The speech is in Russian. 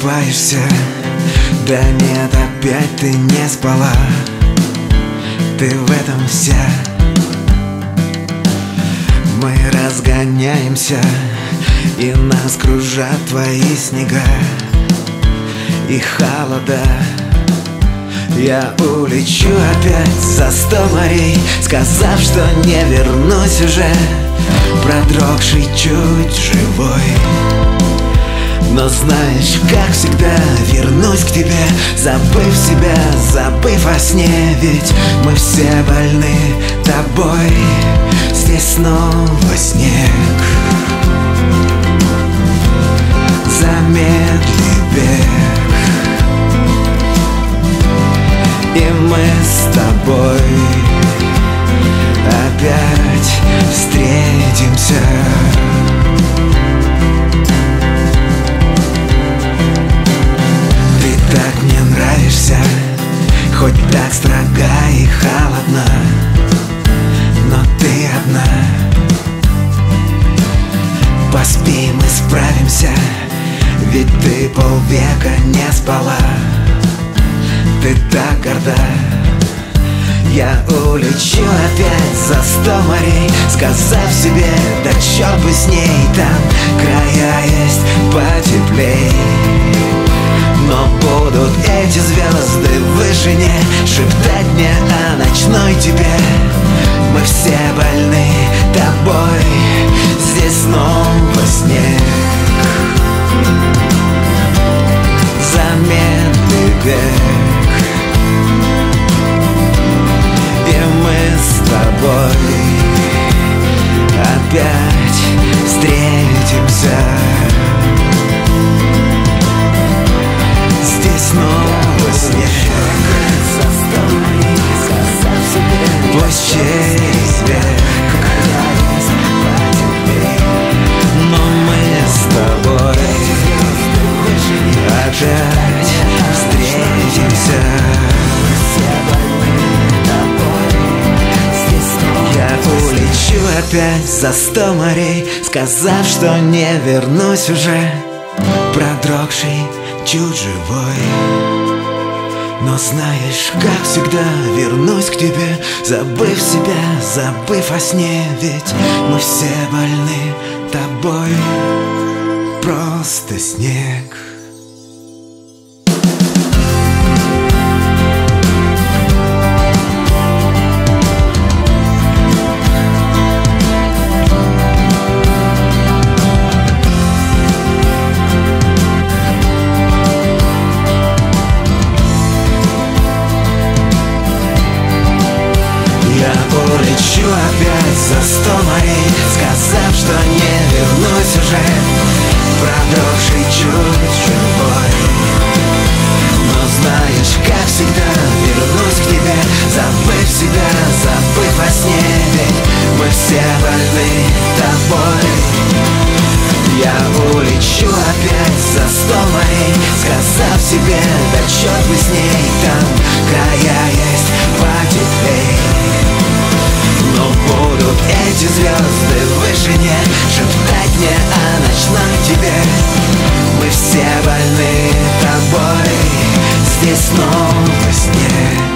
просыпаешься. Да нет, опять ты не спала. Ты в этом вся. Мы разгоняемся, и нас кружат твои снега и холода. Я улечу опять за 100 морей, сказав, что не вернусь уже, продрогший, чуть живой. Но знаешь, как всегда, вернусь к тебе, забыв себя, забыв о сне. Ведь мы все больны тобой, здесь снова снег. Замедли бег, и мы с тобой опять встретимся. Ты так мне нравишься, хоть так строга и холодна, но ты одна. Поспи, мы справимся, ведь ты полвека не спала. Ты так горда. Я улечу опять за 100 морей, сказав себе, да черт бы с ней, там края есть потеплей. Но будут эти звезды в вышине шептать мне о ночной тебе. Мы все больны тобой, здесь снова снег. Замедли бег, и мы с тобой опять встретимся. Здесь снова снег. Пусть через век, но мы с тобой опять встретимся. Я улечу опять за 100 морей, сказав, что не вернусь уже, продрогший, чуть живой. Но знаешь, как всегда, вернусь к тебе, забыв себя, забыв о сне. Ведь мы все больны тобой, просто снег. Улечу опять за 100 морей, сказав, что не вернусь уже, продрогший, чуть живой. Но знаешь, как всегда, вернусь к тебе, забыв себя, забыв о сне. Ведь мы все больны тобой. Я улечу опять за 100 морей, сказав себе, да черт бы с ней, там края есть потеплей. Но будут эти звезды в вышине шептать мне о ночной тебе. Мы все больны тобой, здесь снова снег.